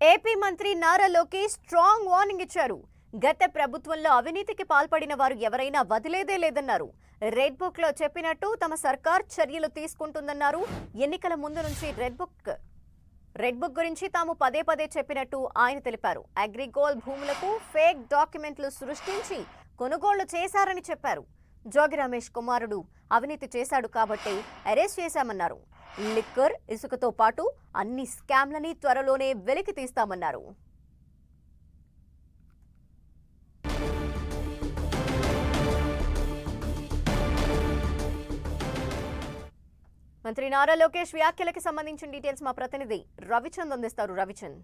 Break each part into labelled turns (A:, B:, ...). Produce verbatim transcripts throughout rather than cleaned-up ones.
A: AP మంత్రి Nara Lokesh strong warning ఇచ్చారు. గత ప్రభుత్వంలో అవినీతికి పాల్పడిన వారు ఎవరైనా వదిలేదే లేదన్నారు. రెడ్ బుక్ లో చెప్పినట్టు తమ సర్కార్ చర్యలు తీసుకుంటుందన్నారు. ఎన్నికల ముందు నుంచి రెడ్ బుక్ రెడ్ బుక్ గురించి తాము పదే పదే చెప్పినట్టు ఆయన తెలిపారు. అగ్రిగోల్డ్ భూములకు ఫేక్ డాక్యుమెంట్లు సృష్టించి కొనుగోళ్లు చేశారని చెప్పారు. జోగి రమేష్ కుమారుడు అవినీతి చేశాడు కాబట్టి అరెస్ట్ చేశామన్నారు. లిక్కర్, ఇసుకతో పాటు అన్ని స్కామ్లని త్వరలోనే వెలికి తీస్తామన్నారు. మంత్రి నారా లోకేష్ వ్యాఖ్యలకి సంబంధించిన డీటెయిల్స్ మా ప్రతినిధి రవిచంద్ అందిస్తారు. రవిచంద్.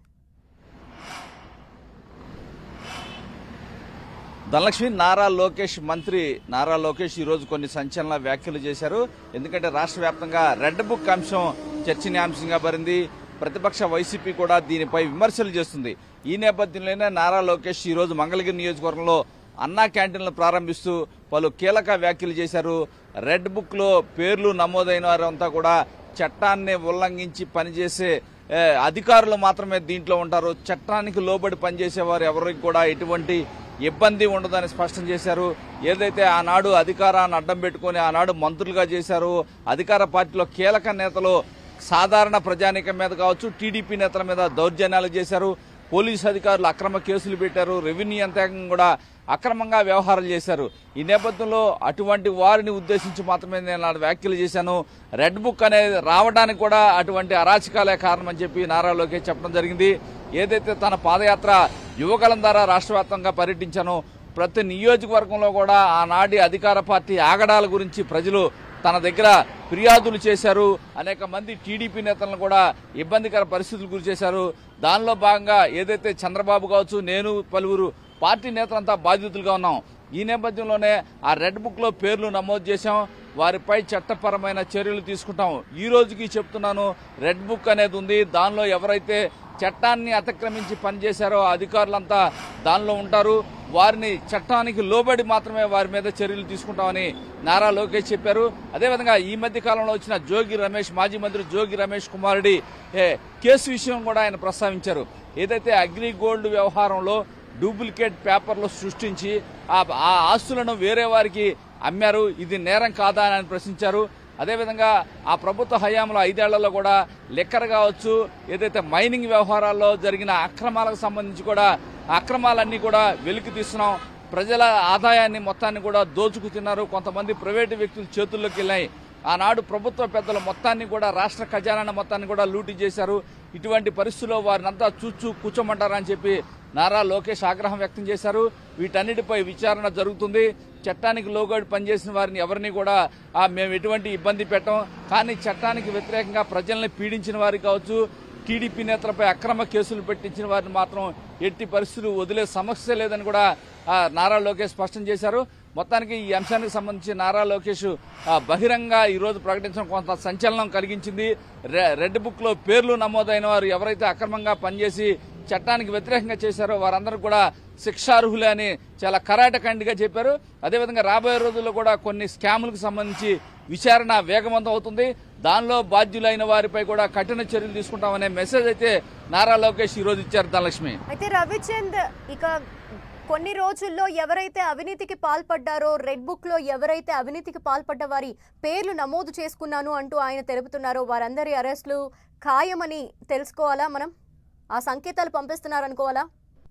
B: ధనలక్ష్మి, నారా లోకేష్ మంత్రి నారా లోకేష్ ఈ రోజు కొన్ని సంచలన వ్యాఖ్యలు చేశారు. ఎందుకంటే రాష్ట్ర వ్యాప్తంగా రెడ్ బుక్ అంశం చర్చనీయాంశంగా మారింది. ప్రతిపక్ష వైసీపీ కూడా దీనిపై విమర్శలు చేస్తుంది. ఈ నేపథ్యంలోనే నారా లోకేష్ ఈ రోజు మంగళగిరి నియోజకవర్గంలో అన్నా క్యాంటీన్లు ప్రారంభిస్తూ పలు కీలక వ్యాఖ్యలు చేశారు. రెడ్ బుక్ లో పేర్లు నమోదైన వారంతా కూడా చట్టాన్ని ఉల్లంఘించి పనిచేసే అధికారులు మాత్రమే దీంట్లో ఉంటారు. చట్టానికి లోబడి పనిచేసేవారు ఎవరికి కూడా ఎటువంటి ఇబ్బంది ఉండదని స్పష్టం చేశారు. ఏదైతే ఆనాడు అధికారాన్ని అడ్డం పెట్టుకుని ఆనాడు మంత్రులుగా చేశారు, అధికార పార్టీలో కీలక నేతలు సాధారణ ప్రజానీకం మీద కావచ్చు, టీడీపీ నేతల మీద దౌర్జన్యాలు చేశారు, పోలీసు అధికారులు అక్రమ కేసులు పెట్టారు, రెవెన్యూ యంత్రాంగం కూడా అక్రమంగా వ్యవహారాలు చేశారు. ఈ నేపథ్యంలో అటువంటి వారిని ఉద్దేశించి మాత్రమే నేను నా వ్యాఖ్యలు చేశాను. రెడ్ బుక్ అనేది రావడానికి కూడా అటువంటి అరాచకాలే కారణమని చెప్పి నారా లోకేష్ చెప్పడం జరిగింది. ఏదైతే తన పాదయాత్ర యువగలం ద్వారా రాష్ట్ర వ్యాప్తంగా పర్యటించానో ప్రతి నియోజకవర్గంలో కూడా ఆనాటి అధికార పార్టీ ఆగడాల గురించి ప్రజలు తన దగ్గర ఫిర్యాదులు చేశారు. అనేక మంది టీడీపీ నేతలను కూడా ఇబ్బందికర పరిస్థితులు గురి చేశారు. దానిలో భాగంగా ఏదైతే చంద్రబాబు కావచ్చు, నేను పలువురు పార్టీ నేతలంతా బాధితులుగా ఉన్నాం. ఈ నేపథ్యంలోనే ఆ రెడ్ బుక్ లో పేర్లు నమోదు చేశాం. వారిపై చట్టపరమైన చర్యలు తీసుకుంటాం. ఈ రోజుకి చెప్తున్నాను, రెడ్ బుక్ అనేది ఉంది. దానిలో ఎవరైతే చట్టాన్ని అతిక్రమించి పనిచేశారో అధికారులంతా దానిలో ఉంటారు. వారిని చట్టానికి లోబడి మాత్రమే వారి మీద చర్యలు తీసుకుంటామని నారా లోకేష్ చెప్పారు. అదేవిధంగా ఈ మధ్య కాలంలో వచ్చిన జోగి రమేష్, మాజీ మంత్రి జోగి రమేష్ కుమారుడి కేసు విషయం కూడా ఆయన ప్రస్తావించారు. ఏదైతే అగ్రిగోల్డ్ వ్యవహారంలో డూప్లికేట్ పేపర్లు సృష్టించి ఆ ఆస్తులను వేరే వారికి అమ్మారు, ఇది నేరం కాదా అని ప్రశ్నించారు. అదేవిధంగా ఆ ప్రభుత్వ హయాంలో ఐదేళ్లలో కూడా లెక్కర్ కావచ్చు, ఏదైతే మైనింగ్ వ్యవహారాల్లో జరిగిన అక్రమాలకు సంబంధించి కూడా అక్రమాలన్నీ కూడా వెలికి తీస్తున్నాం. ప్రజల ఆదాయాన్ని మొత్తాన్ని కూడా దోచుకు తిన్నారు. కొంతమంది ప్రైవేటు వ్యక్తుల చేతుల్లోకి వెళ్ళాయి. ఆనాడు ప్రభుత్వ పెద్దలు మొత్తాన్ని కూడా రాష్ట్ర ఖజానా మొత్తాన్ని కూడా లూటీ చేశారు. ఇటువంటి పరిస్థితుల్లో వారినంతా చూచూ కూర్చోమంటారని చెప్పి నారా లోకేష్ ఆగ్రహం వ్యక్తం చేశారు. వీటన్నిటిపై విచారణ జరుగుతుంది. చట్టానికి లోగడి పనిచేసిన వారిని ఎవరిని కూడా మేము ఎటువంటి ఇబ్బంది పెట్టం. కానీ చట్టానికి వ్యతిరేకంగా ప్రజల్ని పీడించిన వారికి కావచ్చు, టీడీపీ నేతలపై అక్రమ కేసులు పెట్టించిన వారిని మాత్రం ఎట్టి పరిస్థితులు వదిలే సమస్య లేదని కూడా నారా లోకేష్ స్పష్టం చేశారు. మొత్తానికి ఈ అంశానికి సంబంధించి నారా లోకేష్ బహిరంగ ఈ రోజు ప్రకటించడం కొంత సంచలనం కలిగించింది. రెడ్ బుక్ లో పేర్లు నమోదైన వారు ఎవరైతే అక్రమంగా పనిచేసి చట్టానికి వ్యతిరేకంగా చేశారో వారందరూ కూడా శిక్షార్హులే అని చాలా కరాటకండిగా చెప్పారు. అదేవిధంగా రాబోయే రోజుల్లో కూడా కొన్ని స్కాములకు సంబంధించి విచారణ వేగవంతం అవుతుంది. దానిలో బాధ్యులైన వారిపై కూడా కఠిన చర్యలు తీసుకుంటామనే మెసేజ్ అయితే నారా లోకేష్ ఈ రోజు ఇచ్చారు. ధనలక్ష్మి.
A: అయితే రవిచంద్, ఇక కొన్ని రోజుల్లో ఎవరైతే అవినీతికి పాల్పడ్డారో, రెడ్ బుక్ లో ఎవరైతే అవినీతికి పాల్పడ్డ వారి పేర్లు నమోదు చేసుకున్నాను అంటూ ఆయన తెలుపుతున్నారో వారందరి అరెస్టులు ఖాయమని తెలుసుకోవాలా? మనం ఆ సంకేతాలు పంపిస్తున్నారనుకోవాలా?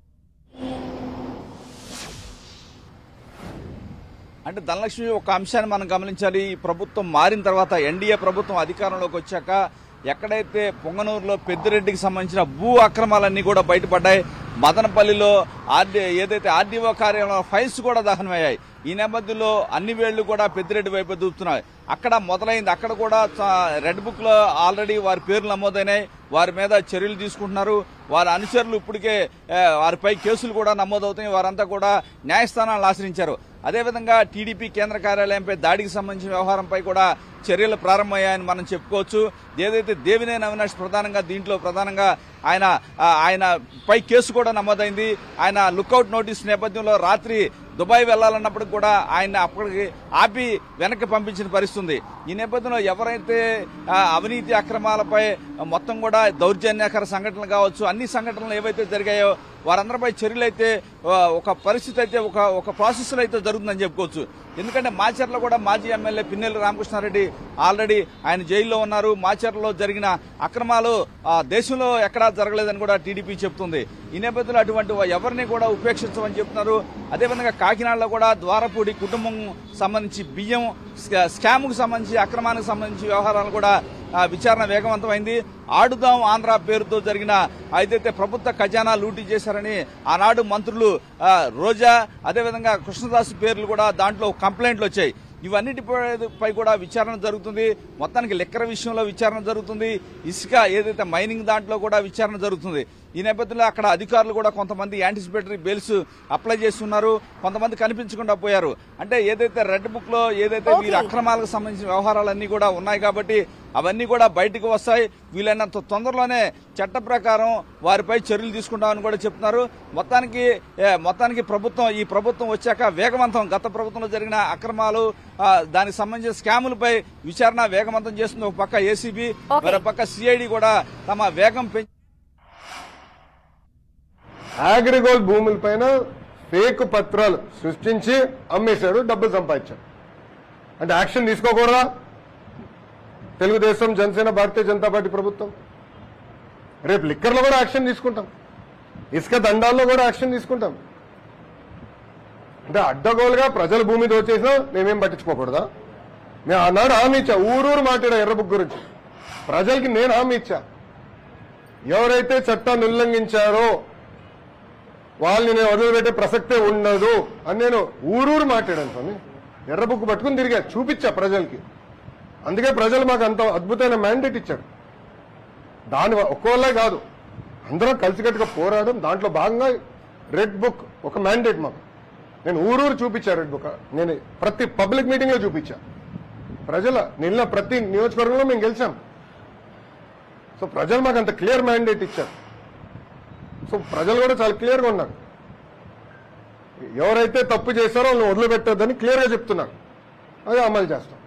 B: అంటే ధనలక్ష్మి, ఒక అంశాన్ని మనం గమనించాలి. ఈ ప్రభుత్వం మారిన తర్వాత ఎన్డీఏ ప్రభుత్వం అధికారంలోకి వచ్చాక ఎక్కడైతే పొంగనూరులో పెద్దిరెడ్డికి సంబంధించిన భూ అక్రమాలన్నీ కూడా బయటపడ్డాయి. మదనపల్లిలో ఆర్డీ ఏదైతే ఆర్డీఓ కార్యాలయంలో ఫైల్స్ కూడా దహనమయ్యాయి. ఈ నేపథ్యంలో అన్ని వేళ్లు కూడా పెద్దిరెడ్డి వైపు దూపుతున్నాయి. అక్కడ మొదలైంది. అక్కడ కూడా రెడ్ బుక్ లో ఆల్రెడీ వారి పేర్లు నమోదైనాయి. వారి మీద చర్యలు తీసుకుంటున్నారు. వారి అనుచరులు ఇప్పటికే వారిపై కేసులు కూడా నమోదవుతాయి. వారంతా కూడా న్యాయస్థానాలను ఆశ్రయించారు. అదేవిధంగా టీడీపీ కేంద్ర కార్యాలయంపై దాడికి సంబంధించిన వ్యవహారంపై కూడా చర్యలు ప్రారంభమయ్యాయని మనం చెప్పుకోవచ్చు. ఏదైతే దేవినేని అవినాష్ ప్రధానంగా దీంట్లో ప్రధానంగా ఆయన ఆయన పై కేసు కూడా నమోదైంది. ఆయన లుకౌట్ నోటీస్ నేపథ్యంలో రాత్రి దుబాయ్ వెళ్లాలన్నప్పటికి కూడా ఆయన అప్పటికి ఆపి వెనక్కి పంపించిన పరిస్థితి ఉంది. ఈ నేపథ్యంలో ఎవరైతే అవినీతి అక్రమాలపై మొత్తం కూడా దౌర్జన్యకర సంఘటనలు కావచ్చు, అన్ని సంఘటనలు ఏవైతే జరిగాయో వారందరిపై చర్యలు అయితే ఒక పరిస్థితి అయితే ఒక ఒక ప్రాసెస్ అయితే జరుగుతుందని చెప్పుకోవచ్చు. ఎందుకంటే మాచర్లో కూడా మాజీ ఎమ్మెల్యే పిన్నెల్లి రామకృష్ణారెడ్డి ఆల్రెడీ ఆయన జైల్లో ఉన్నారు. మాచర్లో జరిగిన అక్రమాలు దేశంలో ఎక్కడా జరగలేదని కూడా టీడీపీ చెప్తుంది. ఈ నేపథ్యంలో అటువంటి ఎవరిని కూడా ఉపేక్షించమని చెప్తున్నారు. అదేవిధంగా కాకినాడలో కూడా ద్వారపూడి కుటుంబం సంబంధించి బియ్యం స్కామ్కు సంబంధించి అక్రమానికి సంబంధించి వ్యవహారాలు కూడా విచారణ వేగవంతమైంది. ఆడుదాం ఆంధ్ర పేరుతో జరిగిన ఏదైతే ప్రభుత్వ ఖజానా లూటీ చేశారని ఆనాడు మంత్రులు రోజా అదేవిధంగా కృష్ణదాస్ పేర్లు కూడా దాంట్లో కంప్లైంట్లు వచ్చాయి. ఇవన్నిటిపై కూడా విచారణ జరుగుతుంది. మొత్తానికి లెక్కర విషయంలో విచారణ జరుగుతుంది. ఇసుక ఏదైతే మైనింగ్ దాంట్లో కూడా విచారణ జరుగుతుంది. ఈ నేపథ్యంలో అక్కడ అధికారులు కూడా కొంతమంది యాంటిసిపేటరీ బెయిల్స్ అప్లై చేస్తున్నారు, కొంతమంది కనిపించకుండా పోయారు. అంటే ఏదైతే రెడ్ బుక్ లో ఏదైతే వీరి అక్రమాలకు సంబంధించిన వ్యవహారాలన్నీ కూడా ఉన్నాయి కాబట్టి అవన్నీ కూడా బయటకు వస్తాయి. వీలైనంత తొందరలోనే చట్ట ప్రకారం వారిపై చర్యలు తీసుకుంటామని కూడా చెప్తున్నారు. మొత్తానికి మొత్తానికి ప్రభుత్వం ఈ ప్రభుత్వం వచ్చాక వేగవంతం గత ప్రభుత్వంలో జరిగిన అక్రమాలు దానికి సంబంధించిన స్కాములపై విచారణ వేగవంతం చేస్తుంది. ఒక పక్క ఏసీబీ మరో పక్క సిఐడి కూడా తమ వేగం పెంచి
C: అగ్రిగోల్డ్ భూములపైన ఫేక్ పత్రాలు సృష్టించి అమ్మేశాడు, డబ్బులు సంపాదించాడు. అంటే యాక్షన్ తీసుకోకూడదా తెలుగుదేశం, జనసేన, భారతీయ జనతా పార్టీ ప్రభుత్వం? రేపు లిక్కర్లో కూడా యాక్షన్ తీసుకుంటాం, ఇసుక దండాల్లో కూడా యాక్షన్ తీసుకుంటాం. అంటే అడ్డగోలుగా ప్రజల భూమి దోచేసినా మేమేం పట్టించుకోకూడదా? నేను ఆనాడు హామీ ఇచ్చా, ఊరూరు మాట్లాడా ఎర్రబుక్ గురించి. ప్రజలకి నేను హామీ ఇచ్చా, ఎవరైతే చట్టాన్ని ఉల్లంఘించారో వాళ్ళని నేను వదిలిపెట్టే ప్రసక్తే ఉండదు అని నేను ఊరూరు మాట్లాడాను. స్వామి ఎర్రబుక్ పట్టుకుని తిరిగా చూపించా ప్రజలకి. అందుకే ప్రజలు మాకు అంత అద్భుతమైన మ్యాండేట్ ఇచ్చారు. దాని ఒక్కోళ్ళే కాదు, అందరం కలిసికట్టుగా పోరాడడం. దాంట్లో భాగంగా రెడ్ బుక్ ఒక మ్యాండేట్ మాకు. నేను ఊరూరు చూపించా రెడ్ బుక్. నేను ప్రతి పబ్లిక్ మీటింగ్ లో చూపించా. ప్రజల నిన్న ప్రతి నియోజకవర్గంలో మేము గెలిచాం. సో ప్రజలు మాకు అంత క్లియర్ మ్యాండేట్ ఇచ్చారు. సో ప్రజలు కూడా చాలా క్లియర్గా ఉన్నారు. ఎవరైతే తప్పు చేశారో వాళ్ళని వదిలిపెట్టొద్దని క్లియర్గా చెప్తున్నారు. అది అమలు చేస్తాం.